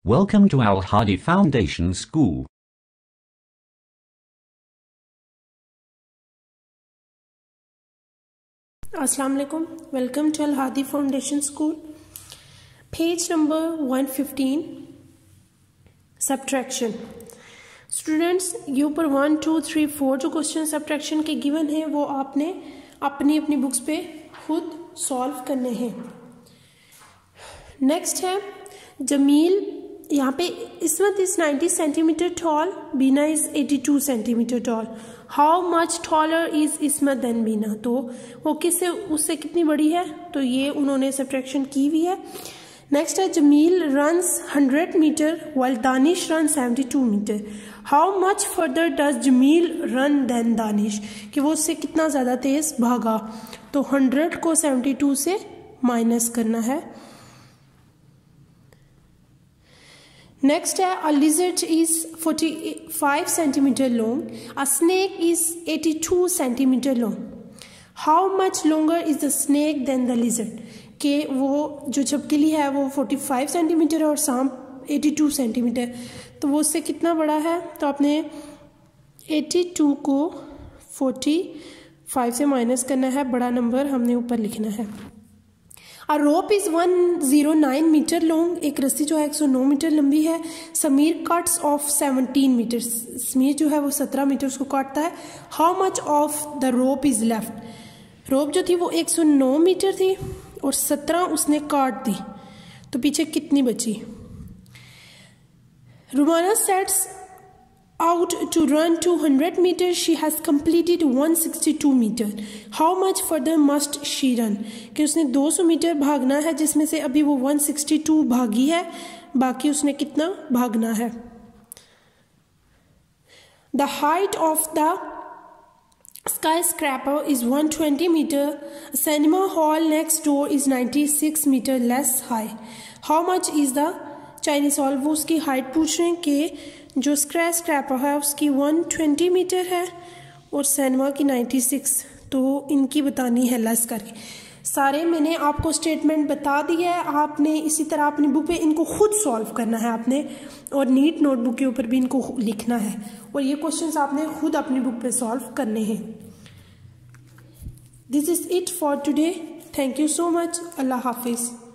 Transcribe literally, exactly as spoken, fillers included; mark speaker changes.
Speaker 1: Welcome to Al-Hadi Foundation School.
Speaker 2: Assalamu alaikum. Welcome to Al-Hadi Foundation School. Page number one fifteen. Subtraction. Students, ये ऊपर one two three four जो question subtraction के given हैं वो आपने अपनी अपनी बुक्स पे खुद सॉल्व करने हैं. नेक्स्ट है जमील. यहाँ पे Ismat is ninety centimetre tall, Bina is eighty two centimetre tall. How much taller is Ismat than Bina. तो वो किससे उससे कितनी बड़ी है, तो ये उन्होंने सब्ट्रैक्शन की हुई है. नेक्स्ट है Jameel runs hundred metre while Danish run seventy two metre. How much further does Jameel run than Danish, कि वो उससे कितना ज़्यादा तेज भागा. तो हंड्रेड को सेवेंटी टू से माइनस करना है. नेक्स्ट है a lizard is forty five centimetre long, a snake is eighty two centimetre long. How much longer is the snake than the lizard, कि वो जो छिपकली है वो फोर्टी फाइव सेंटीमीटर और सांप एटी टू सेंटीमीटर, तो वो उससे कितना बड़ा है. तो आपने एटी टू को फोर्टी फाइव से माइनस करना है, बड़ा नंबर हमने ऊपर लिखना है. A rope is one zero nine metre long, एक रस्सी जो है एक सौ नौ मीटर लंबी है. Sameer cuts off seventeen metre, Sameer जो है वो सत्रह मीटर उसको काटता है. How much of the rope is left, rope जो थी वो एक सौ नौ मीटर थी और सत्रह उसने काट दी, तो पीछे कितनी बची. Rumana sets out to run two hundred meters, she has completed one sixty-two meter. How much further must she run, कि उसने दो सौ मीटर भागना है जिसमें से अभी वो one sixty-two भागी है, बाकी उसने कितना भागना है. The height of the skyscraper is one twenty meter. Cinema hall next door is ninety-six meter less high. How much is the Chinese hall, वो उसकी हाइट पूछ रहे हैं कि जो स्क्राई स्क्रैपर है उसकी वन ट्वेंटी मीटर है और सिनेमा की नाइन्टी सिक्स, तो इनकी बतानी है लेस करके. सारे मैंने आपको स्टेटमेंट बता दिया है, आपने इसी तरह अपनी बुक पे इनको खुद सॉल्व करना है आपने, और नीट नोटबुक के ऊपर भी इनको लिखना है, और ये क्वेश्चंस आपने खुद अपनी बुक पे सॉल्व करने हैं. This is it for today. Thank you so much. अल्लाह हाफिज़.